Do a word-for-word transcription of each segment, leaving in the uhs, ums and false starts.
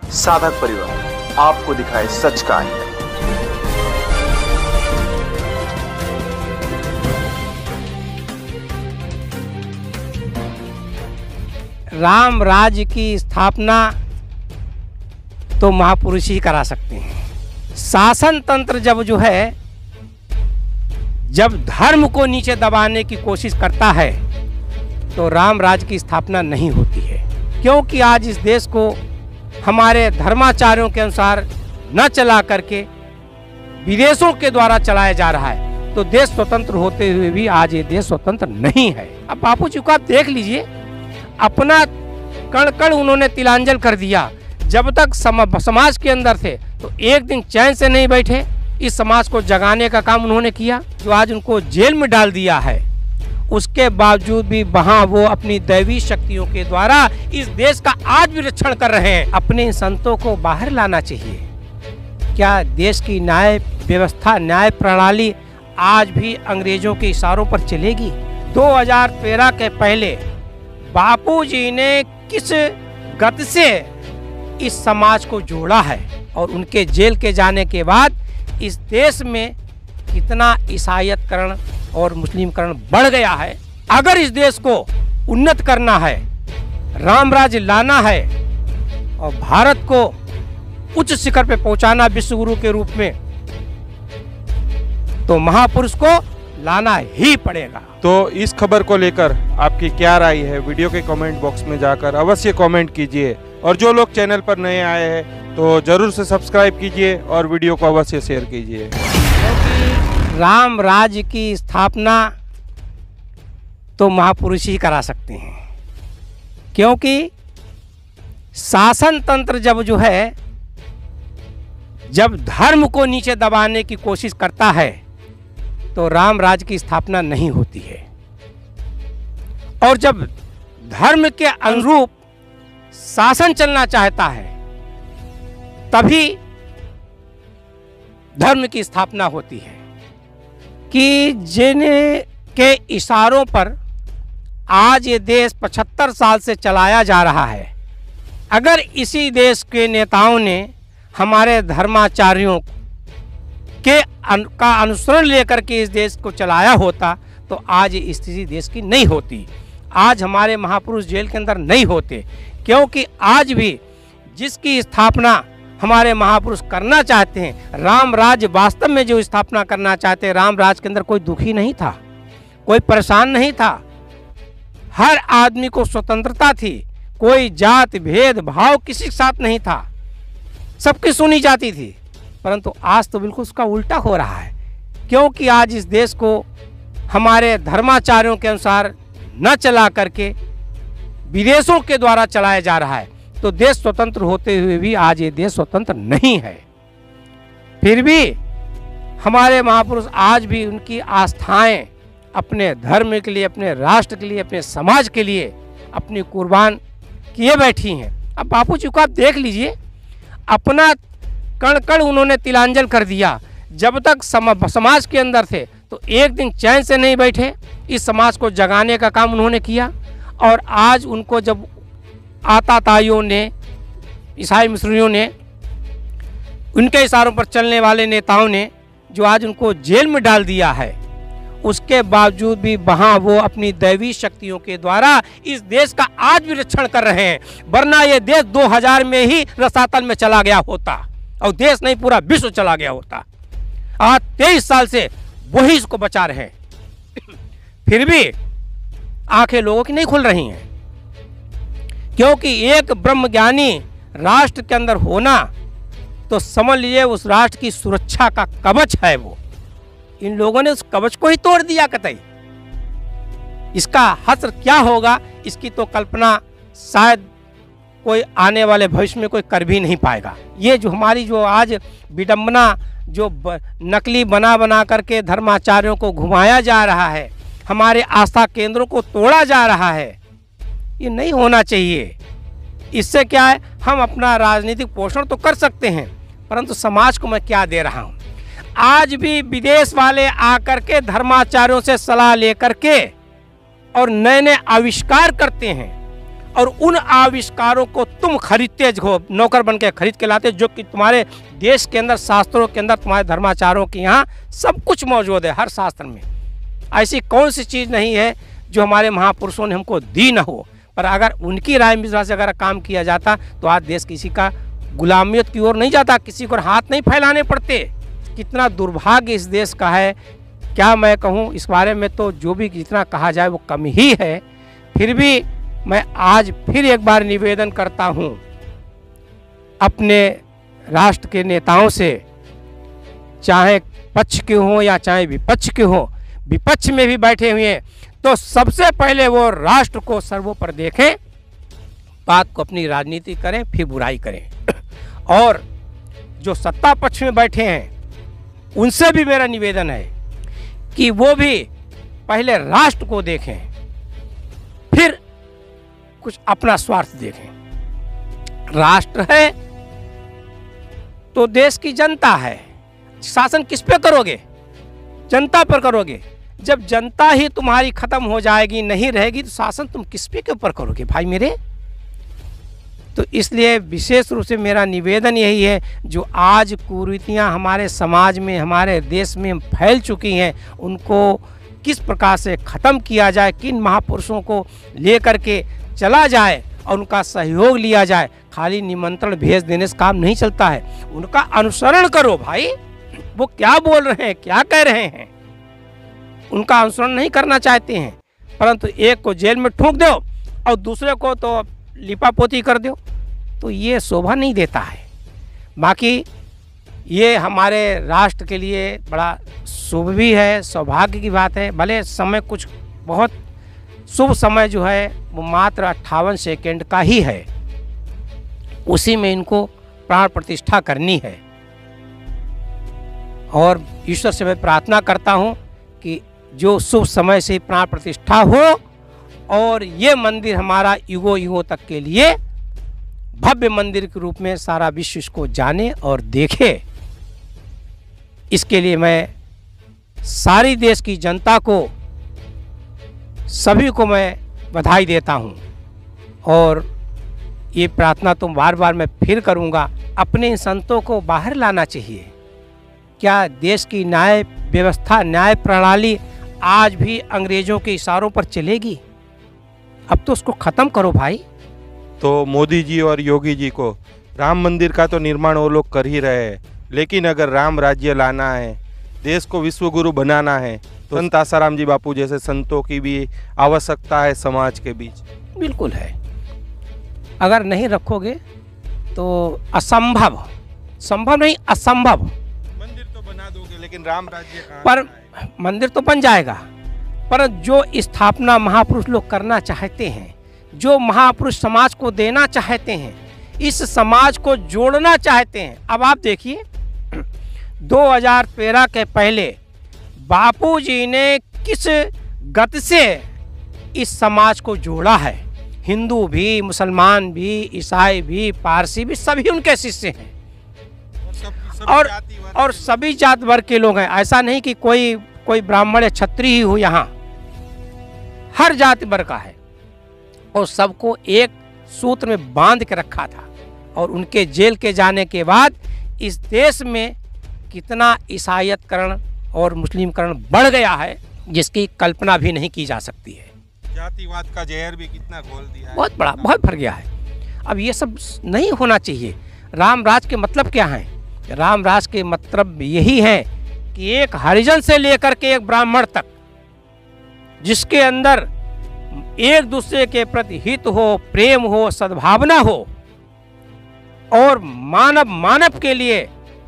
साधक परिवार आपको दिखाए सच का आईना। राम राज्य की स्थापना तो महापुरुष ही करा सकते हैं। शासन तंत्र जब जो है जब धर्म को नीचे दबाने की कोशिश करता है तो राम राज्य की स्थापना नहीं होती है, क्योंकि आज इस देश को हमारे धर्माचार्यों के अनुसार न चला करके विदेशों के द्वारा चलाया जा रहा है। तो देश स्वतंत्र होते हुए भी आज ये देश स्वतंत्र नहीं है। अब बापू जी को आप देख लीजिए, अपना कण कण उन्होंने तिलांजल कर दिया। जब तक सम, समाज के अंदर थे तो एक दिन चैन से नहीं बैठे। इस समाज को जगाने का काम उन्होंने किया, जो आज उनको जेल में डाल दिया है। उसके बावजूद भी वहाँ वो अपनी दैवी शक्तियों के द्वारा इस देश का आज भी रक्षण कर रहे हैं। अपने संतों को बाहर लाना चाहिए। क्या देश की न्याय व्यवस्था, न्याय प्रणाली आज भी अंग्रेजों के इशारों पर चलेगी? दो हज़ार तेरह के पहले बापूजी ने किस गति से इस समाज को जोड़ा है और उनके जेल के जाने के बाद इस देश में कितना ईसाईयतकरण और मुस्लिमकरण बढ़ गया है। अगर इस देश को उन्नत करना है, राम राज्य लाना है और भारत को उच्च शिखर पे पहुंचाना विश्व गुरु के रूप में, तो महापुरुष को लाना ही पड़ेगा। तो इस खबर को लेकर आपकी क्या राय है, वीडियो के कमेंट बॉक्स में जाकर अवश्य कमेंट कीजिए। और जो लोग चैनल पर नए आए हैं तो जरूर से सब्सक्राइब कीजिए और वीडियो को अवश्य शेयर कीजिए। क्योंकि राम राज्य की स्थापना तो महापुरुष ही करा सकते हैं, क्योंकि शासन तंत्र जब जो है जब धर्म को नीचे दबाने की कोशिश करता है तो राम राज्य की स्थापना नहीं होती है। और जब धर्म के अनुरूप शासन चलना चाहता है तभी धर्म की स्थापना होती है। कि जिन्हें के इशारों पर आज ये देश पचहत्तर साल से चलाया जा रहा है, अगर इसी देश के नेताओं ने हमारे धर्माचार्यों के अन, का अनुसरण लेकर के इस देश को चलाया होता तो आज ये स्थिति देश की नहीं होती। आज हमारे महापुरुष जेल के अंदर नहीं होते, क्योंकि आज भी जिसकी स्थापना हमारे महापुरुष करना चाहते हैं, राम राज्य वास्तव में जो स्थापना करना चाहते हैं, राम राज्य के अंदर कोई दुखी नहीं था, कोई परेशान नहीं था। हर आदमी को स्वतंत्रता थी, कोई जात भेद भाव किसी के साथ नहीं था, सबकी सुनी जाती थी। परंतु आज तो बिल्कुल उसका उल्टा हो रहा है, क्योंकि आज इस देश को हमारे धर्माचार्यों के अनुसार न चला करके विदेशों के द्वारा चलाया जा रहा है। तो देश स्वतंत्र होते हुए भी आज ये देश स्वतंत्र नहीं है। फिर भी हमारे महापुरुष आज भी उनकी आस्थाएं अपने धर्म के लिए, अपने राष्ट्र के लिए, अपने समाज के लिए अपनी कुर्बान किए बैठी हैं। अब बापू जी को आप देख लीजिए, अपना कण कण उन्होंने तिलांजल कर दिया। जब तक सम, समाज के अंदर थे तो एक दिन चैन से नहीं बैठे। इस समाज को जगाने का काम उन्होंने किया। और आज उनको जब आताताइयों ने, ईसाई मिशनरियों ने, उनके इशारों पर चलने वाले नेताओं ने जो आज उनको जेल में डाल दिया है, उसके बावजूद भी वहाँ वो अपनी दैवी शक्तियों के द्वारा इस देश का आज भी रक्षण कर रहे हैं। वरना ये देश दो हज़ार में ही रसातल में चला गया होता और देश नहीं पूरा विश्व चला गया होता। आज तेईस साल से वही इसको बचा रहे हैं। फिर भी आंखें लोगों की नहीं खुल रही हैं, क्योंकि एक ब्रह्मज्ञानी राष्ट्र के अंदर होना तो समझ लीजिए उस राष्ट्र की सुरक्षा का कवच है वो। इन लोगों ने उस कवच को ही तोड़ दिया कतई। इसका हश्र क्या होगा, इसकी तो कल्पना शायद कोई आने वाले भविष्य में कोई कर भी नहीं पाएगा। ये जो हमारी जो आज विडंबना, जो नकली बना बना करके धर्माचार्यों को घुमाया जा रहा है, हमारे आस्था केंद्रों को तोड़ा जा रहा है, ये नहीं होना चाहिए। इससे क्या है, हम अपना राजनीतिक पोषण तो कर सकते हैं, परंतु समाज को मैं क्या दे रहा हूँ। आज भी विदेश वाले आकर के धर्माचार्यों से सलाह लेकर के और नए नए आविष्कार करते हैं और उन आविष्कारों को तुम खरीदते हो, नौकर बन के खरीद के लाते, जो कि तुम्हारे देश के अंदर, शास्त्रों के अंदर, तुम्हारे धर्माचारों के यहाँ सब कुछ मौजूद है। हर शास्त्र में ऐसी कौन सी चीज़ नहीं है जो हमारे महापुरुषों ने हमको दी न हो। पर अगर उनकी राय मिश्रा से अगर काम किया जाता तो आज देश किसी का गुलामियत की ओर नहीं जाता, किसी को हाथ नहीं फैलाने पड़ते। कितना दुर्भाग्य इस देश का है, क्या मैं कहूँ इस बारे में, तो जो भी जितना कहा जाए वो कम ही है। फिर भी मैं आज फिर एक बार निवेदन करता हूँ अपने राष्ट्र के नेताओं से, चाहे पक्ष के हों या चाहे विपक्ष के हों, विपक्ष में भी बैठे हुए हैं, तो सबसे पहले वो राष्ट्र को सर्वोपरि देखें, बात को अपनी राजनीति करें, फिर बुराई करें। और जो सत्ता पक्ष में बैठे हैं उनसे भी मेरा निवेदन है कि वो भी पहले राष्ट्र को देखें, फिर कुछ अपना स्वार्थ देखें। राष्ट्र है तो देश की जनता है, शासन किस पे करोगे? जनता पर करोगे। जब जनता ही तुम्हारी खत्म हो जाएगी, नहीं रहेगी, तो शासन तुम किस पे के ऊपर करोगे भाई मेरे? तो इसलिए विशेष रूप से मेरा निवेदन यही है, जो आज कुरीतियाँ हमारे समाज में, हमारे देश में फैल चुकी हैं, उनको किस प्रकार से ख़त्म किया जाए, किन महापुरुषों को लेकर के चला जाए और उनका सहयोग लिया जाए। खाली निमंत्रण भेज देने से काम नहीं चलता है, उनका अनुसरण करो भाई। वो क्या बोल रहे हैं, क्या कह रहे हैं, उनका अनुसरण नहीं करना चाहते हैं, परंतु एक को जेल में ठूंक दो और दूसरे को तो लिपापोती कर दो, तो ये शोभा नहीं देता है। बाकी ये हमारे राष्ट्र के लिए बड़ा शुभ भी है, सौभाग्य की बात है। भले समय कुछ बहुत शुभ समय जो है वो मात्र अट्ठावन सेकेंड का ही है, उसी में इनको प्राण प्रतिष्ठा करनी है। और ईश्वर से मैं प्रार्थना करता हूँ कि जो शुभ समय से प्राण प्रतिष्ठा हो और ये मंदिर हमारा युगों युगों तक के लिए भव्य मंदिर के रूप में सारा विश्व इसको जाने और देखे। इसके लिए मैं सारी देश की जनता को, सभी को मैं बधाई देता हूँ। और ये प्रार्थना तो बार बार मैं फिर करूँगा, अपने इन संतों को बाहर लाना चाहिए। क्या देश की न्याय व्यवस्था, न्याय प्रणाली आज भी अंग्रेजों के इशारों पर चलेगी? अब तो उसको ख़त्म करो भाई। तो मोदी जी और योगी जी को राम मंदिर का तो निर्माण वो लोग कर ही रहे हैं, लेकिन अगर राम राज्य लाना है, देश को विश्वगुरु बनाना है, तो संत आसाराम जी बापू जैसे संतों की भी आवश्यकता है समाज के बीच। बिल्कुल है, अगर नहीं रखोगे तो असंभव, संभव नहीं असंभव। मंदिर तो बना दोगे लेकिन राम राज्य कहाँ पर है? मंदिर तो बन जाएगा, पर जो स्थापना महापुरुष लोग करना चाहते हैं, जो महापुरुष समाज को देना चाहते हैं, इस समाज को जोड़ना चाहते हैं। अब आप देखिए दो हज़ार तेरह के पहले बापूजी ने किस गति से इस समाज को जोड़ा है। हिंदू भी, मुसलमान भी, ईसाई भी, पारसी भी, सभी उनके शिष्य हैं और और सभी जात वर्ग के लोग हैं। ऐसा नहीं कि कोई कोई ब्राह्मण या क्षत्रिय ही हो, यहाँ हर जाति वर्ग का है और सबको एक सूत्र में बांध के रखा था। और उनके जेल के जाने के बाद इस देश में कितना ईसाईयतकरण और मुस्लिमकरण बढ़ गया है, जिसकी कल्पना भी नहीं की जा सकती है। जातिवाद का जहर भी कितना घोल दिया है, बहुत बड़ा, बहुत भर गया है। अब ये सब नहीं होना चाहिए। राम राज के मतलब क्या है? राम राज के मतलब यही है कि एक हरिजन से लेकर के एक ब्राह्मण तक, जिसके अंदर एक दूसरे के प्रति हित हो, प्रेम हो, सद्भावना हो और मानव मानव के लिए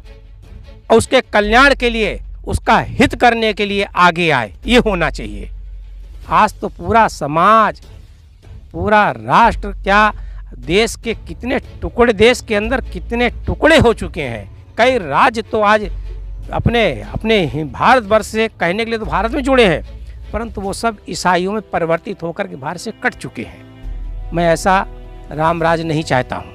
और उसके कल्याण के लिए, उसका हित करने के लिए आगे आए, ये होना चाहिए। आज तो पूरा समाज, पूरा राष्ट्र, क्या देश के कितने टुकड़े, देश के अंदर कितने टुकड़े हो चुके हैं। कई राज्य तो आज अपने अपने भारतवर्ष से कहने के लिए तो भारत में जुड़े हैं, परंतु वो सब ईसाइयों में परिवर्तित होकर के भारत से कट चुके हैं। मैं ऐसा राम राज्य नहीं चाहता हूँ।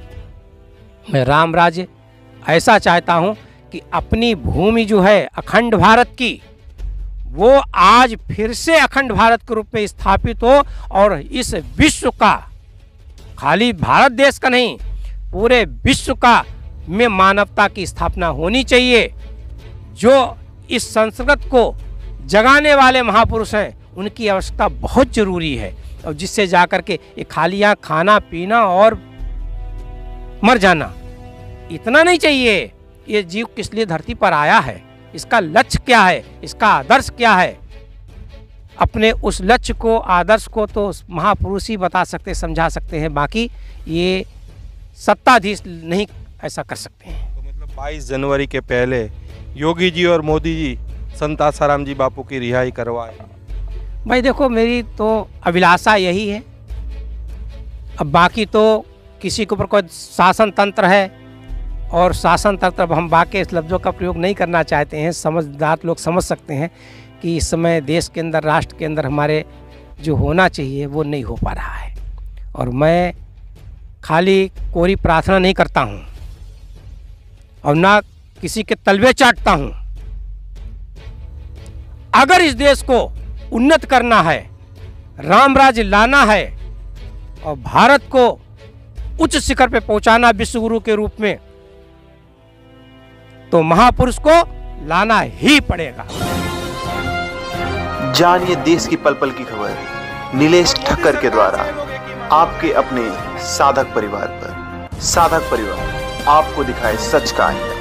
मैं राम राज्य ऐसा चाहता हूँ कि अपनी भूमि जो है अखंड भारत की, वो आज फिर से अखंड भारत के रूप में स्थापित हो और इस विश्व का खाली भारत देश का नहीं, पूरे विश्व का में मानवता की स्थापना होनी चाहिए। जो इस संस्कृत को जगाने वाले महापुरुष हैं, उनकी आवश्यकता बहुत ज़रूरी है, और जिससे जाकर के ये खाली यहाँ खाना पीना और मर जाना इतना नहीं चाहिए। ये जीव किस लिए धरती पर आया है, इसका लक्ष्य क्या है, इसका आदर्श क्या है, अपने उस लक्ष्य को, आदर्श को तो महापुरुष ही बता सकते, समझा सकते हैं। बाकी ये सत्ताधीश नहीं ऐसा कर सकते हैं। तो मतलब बाईस जनवरी के पहले योगी जी और मोदी जी संत आसाराम जी बापू की रिहाई करवाए। भाई देखो, मेरी तो अभिलाषा यही है। अब बाकी तो किसी के ऊपर कोई शासन तंत्र है, और शासन तंत्र, अब हम बाकी इस लफ्ज़ों का प्रयोग नहीं करना चाहते हैं। समझदार लोग समझ सकते हैं कि इस समय देश के अंदर, राष्ट्र के अंदर हमारे जो होना चाहिए वो नहीं हो पा रहा है। और मैं खाली कोरी प्रार्थना नहीं करता हूँ और ना किसी के तलवे चाटता हूँ। अगर इस देश को उन्नत करना है, राम राज्य लाना है और भारत को उच्च शिखर पे पहुंचाना विश्व गुरु के रूप में, तो महापुरुष को लाना ही पड़ेगा। जानिए देश की पल पल की खबर नीलेश ठक्कर के द्वारा आपके अपने साधक परिवार पर। साधक परिवार आपको दिखाए सच का आईना।